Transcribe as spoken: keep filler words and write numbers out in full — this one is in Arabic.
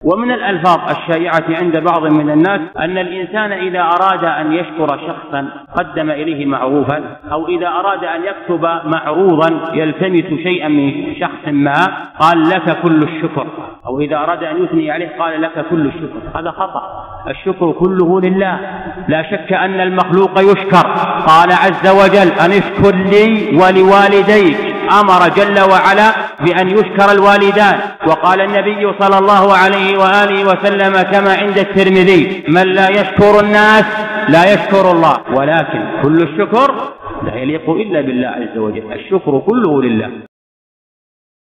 ومن الألفاظ الشائعة عند بعض من الناس أن الإنسان إذا أراد أن يشكر شخصا قدم إليه معروفا، أو إذا أراد أن يكتب معروضا يلتمس شيئا من شخص ما قال لك كل الشكر، أو إذا أراد أن يثني عليه قال لك كل الشكر. هذا خطأ، الشكر كله لله، لا شك أن المخلوق يشكر. قال عز وجل أن اشكر لي ولوالديك، أمر جل وعلا بأن يشكر الوالدان. وقال النبي صلى الله عليه وآله وسلم كما عند الترمذي: من لا يشكر الناس لا يشكر الله. ولكن كل الشكر لا يليق إلا بالله عز وجل، الشكر كله لله.